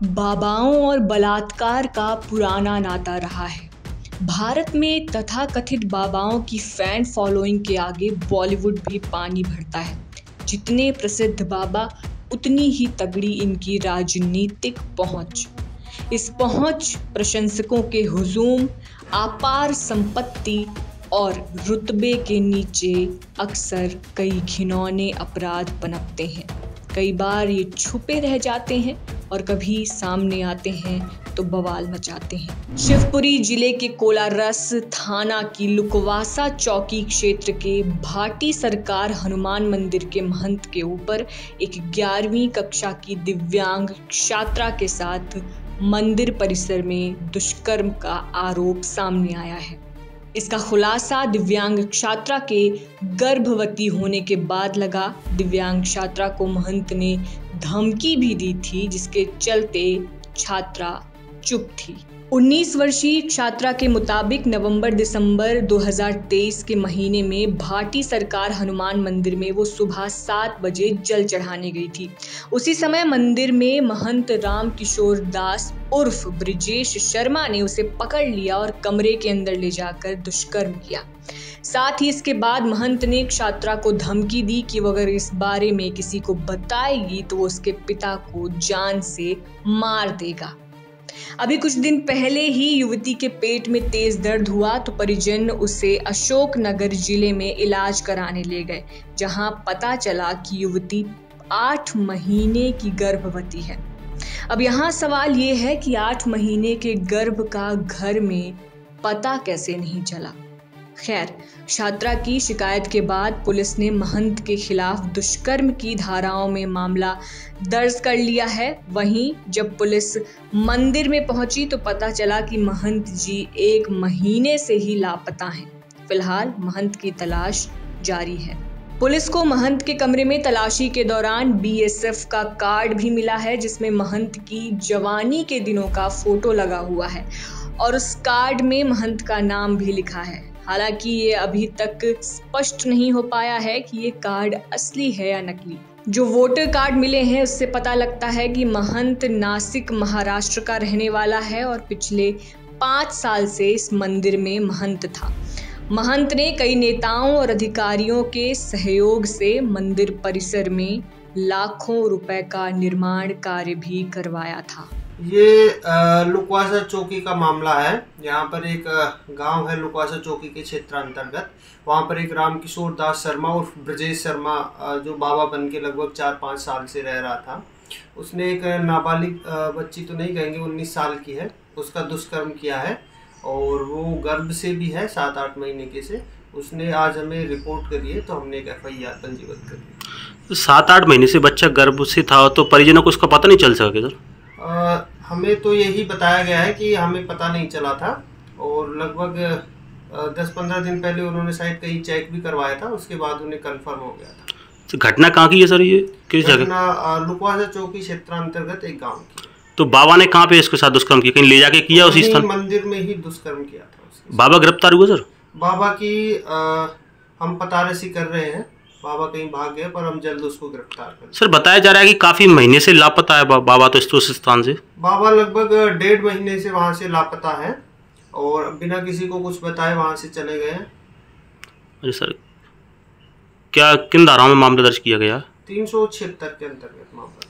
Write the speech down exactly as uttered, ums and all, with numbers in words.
बाबाओं और बलात्कार का पुराना नाता रहा है। भारत में तथाकथित बाबाओं की फैन फॉलोइंग के आगे बॉलीवुड भी पानी भरता है। जितने प्रसिद्ध बाबा उतनी ही तगड़ी इनकी राजनीतिक पहुंच। इस पहुंच प्रशंसकों के हुजूम, अपार संपत्ति और रुतबे के नीचे अक्सर कई घिनौने अपराध पनपते हैं। कई बार ये छुपे रह जाते हैं और कभी सामने आते हैं तो बवाल मचाते हैं। शिवपुरी जिले के कोलारस थाना की लुकवासा चौकी क्षेत्र के भाटी सरकार हनुमान मंदिर के महंत के ऊपर एक ग्यारहवीं कक्षा की दिव्यांग छात्रा के साथ मंदिर परिसर में दुष्कर्म का आरोप सामने आया है। इसका खुलासा दिव्यांग छात्रा के गर्भवती होने के बाद लगा। दिव्यांग छात्रा को महंत ने धमकी भी दी थी, जिसके चलते छात्रा चुप थी। उन्नीस वर्षीय छात्रा के मुताबिक नवंबर दिसंबर दो हज़ार तेईस के महीने में भाटी सरकार हनुमान मंदिर में वो सुबह सात बजे जल चढ़ाने गई थी। उसी समय मंदिर में महंत राम किशोर दास उर्फ ब्रिजेश शर्मा ने उसे पकड़ लिया और कमरे के अंदर ले जाकर दुष्कर्म किया। साथ ही इसके बाद महंत ने छात्रा को धमकी दी कि वो अगर इस बारे में किसी को बताएगी तो वो उसके पिता को जान से मार देगा। अभी कुछ दिन पहले ही युवती के पेट में तेज दर्द हुआ तो परिजन उसे अशोकनगर जिले में इलाज कराने ले गए, जहां पता चला कि युवती आठ महीने की गर्भवती है। अब यहाँ सवाल ये है कि आठ महीने के गर्भ का घर में पता कैसे नहीं चला। खैर, छात्रा की शिकायत के बाद पुलिस ने महंत के खिलाफ दुष्कर्म की धाराओं में मामला दर्ज कर लिया है। वहीं जब पुलिस मंदिर में पहुंची तो पता चला कि महंत जी एक महीने से ही लापता हैं। फिलहाल महंत की तलाश जारी है। पुलिस को महंत के कमरे में तलाशी के दौरान बी एस एफ का कार्ड भी मिला है, जिसमें महंत की जवानी के दिनों का फोटो लगा हुआ है और उस कार्ड में महंत का नाम भी लिखा है। हालांकि ये अभी तक स्पष्ट नहीं हो पाया है कि ये कार्ड असली है या नकली। जो वोटर कार्ड मिले हैं उससे पता लगता है कि महंत नासिक महाराष्ट्र का रहने वाला है और पिछले पाँच साल से इस मंदिर में महंत था। महंत ने कई नेताओं और अधिकारियों के सहयोग से मंदिर परिसर में लाखों रुपए का निर्माण कार्य भी करवाया था। ये लुकवासा चौकी का मामला है। यहाँ पर एक गांव है लुकवासा चौकी के क्षेत्र अंतर्गत। वहाँ पर एक राम किशोर दास शर्मा और ब्रजेश शर्मा जो बाबा बन के लगभग चार पाँच साल से रह रहा था, उसने एक नाबालिग बच्ची तो नहीं कहेंगे, उन्नीस साल की है, उसका दुष्कर्म किया है और वो गर्भ से भी है, सात आठ महीने के से। उसने आज हमें रिपोर्ट करी है तो हमने एक एफ आई आर पंजीबद्ध कर दी। सात आठ महीने से बच्चा गर्भ से था तो परिजनों को उसका पता नहीं चल सके सर? आ, हमें तो यही बताया गया है कि हमें पता नहीं चला था और लगभग दस पंद्रह दिन पहले उन्होंने शायद कहीं चेक भी करवाया था, उसके बाद उन्हें कंफर्म हो गया था। तो घटना कहाँ की है सर? ये किस जगह? घटना लुकवासा चौकी क्षेत्र अंतर्गत एक गांव की। तो बाबा ने कहाँ पे इसके साथ दुष्कर्म किया? कहीं ले जाके किया उसी स्थान? मंदिर में ही दुष्कर्म किया था उसके। बाबा गिरफ्तार हुए सर? बाबा की आ, हम पतारसी कर रहे हैं। बाबा कहीं भाग गए पर हम जल्द उसको गिरफ्तार करें। सर, बताया जा रहा है कि काफी महीने से लापता है बा, बाबा तो इस स्थान से। बाबा लगभग डेढ़ महीने से वहां से लापता है और बिना किसी को कुछ बताए वहां से चले गए हैं। अरे सर, क्या किन धाराओं में मामला दर्ज किया गया? तीन सौ छिहत्तर के अंतर्गत मामला।